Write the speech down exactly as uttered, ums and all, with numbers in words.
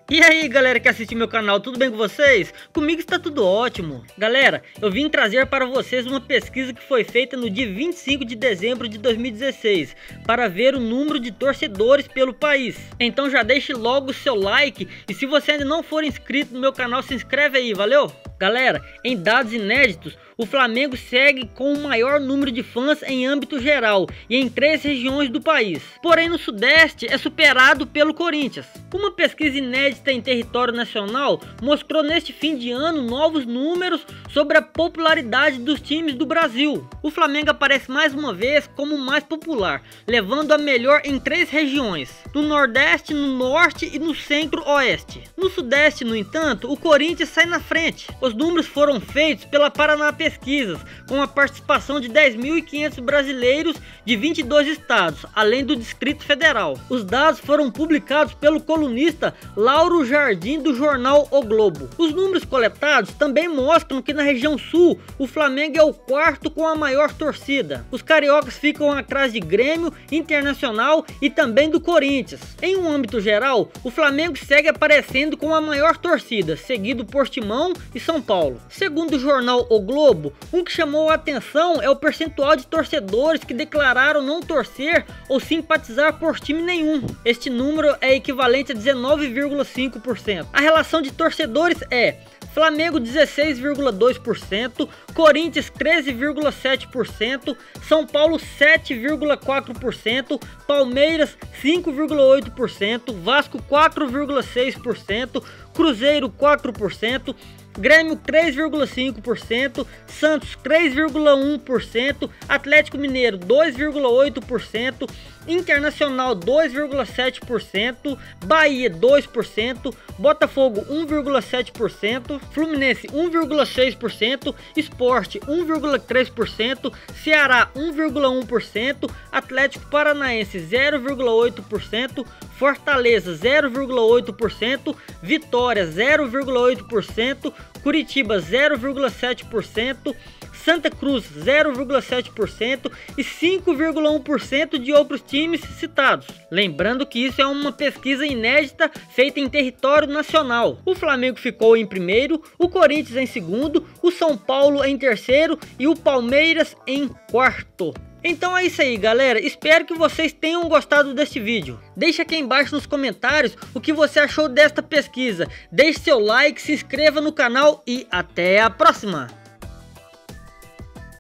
E aí galera que assiste meu canal, tudo bem com vocês? Comigo está tudo ótimo. Galera, eu vim trazer para vocês uma pesquisa que foi feita no dia vinte e cinco de dezembro de dois mil e dezesseis para ver o número de torcedores pelo país. Então já deixe logo o seu like e se você ainda não for inscrito no meu canal, se inscreve aí, valeu? Galera, em dados inéditos, o Flamengo segue com o maior número de fãs em âmbito geral e em três regiões do país. Porém no Sudeste é superado pelo Corinthians. Uma pesquisa inédita em território nacional mostrou neste fim de ano novos números sobre a popularidade dos times do Brasil. O Flamengo aparece mais uma vez como o mais popular, levando a melhor em três regiões, no Nordeste, no Norte e no Centro-Oeste. No Sudeste, no entanto, o Corinthians sai na frente. Os números foram feitos pela Paraná Pesquisas, com a participação de dez mil e quinhentos brasileiros de vinte e dois estados, além do Distrito Federal. Os dados foram publicados pelo colunista Lauro Jardim do jornal O Globo. Os números coletados também mostram que na região sul, o Flamengo é o quarto com a maior torcida. Os cariocas ficam atrás de Grêmio, Internacional e também do Corinthians. Em um âmbito geral, o Flamengo segue aparecendo com a maior torcida, seguido por Timão e São Paulo. Segundo o jornal O Globo, um que chamou a atenção é o percentual de torcedores que declararam não torcer ou simpatizar por time nenhum. Este número é equivalente a dezenove vírgula cinco por cento. A relação de torcedores é Flamengo dezesseis vírgula dois por cento, Corinthians treze vírgula sete por cento, São Paulo sete vírgula quatro por cento, Palmeiras cinco vírgula oito por cento, Vasco quatro vírgula seis por cento, Cruzeiro quatro por cento, Grêmio três vírgula cinco por cento, Santos três vírgula um por cento, Atlético Mineiro dois vírgula oito por cento, Internacional dois vírgula sete por cento, Bahia dois por cento, Botafogo um vírgula sete por cento, Fluminense um vírgula seis por cento, Sport um vírgula três por cento, Ceará um vírgula um por cento, Atlético Paranaense zero vírgula oito por cento, Fortaleza zero vírgula oito por cento, Vitória zero vírgula oito por cento, Curitiba zero vírgula sete por cento, Santa Cruz zero vírgula sete por cento e cinco vírgula um por cento de outros times citados. Lembrando que isso é uma pesquisa inédita feita em território nacional. O Flamengo ficou em primeiro, o Corinthians em segundo, o São Paulo em terceiro e o Palmeiras em quarto. Então é isso aí galera, espero que vocês tenham gostado deste vídeo. Deixe aqui embaixo nos comentários o que você achou desta pesquisa. Deixe seu like, se inscreva no canal e até a próxima!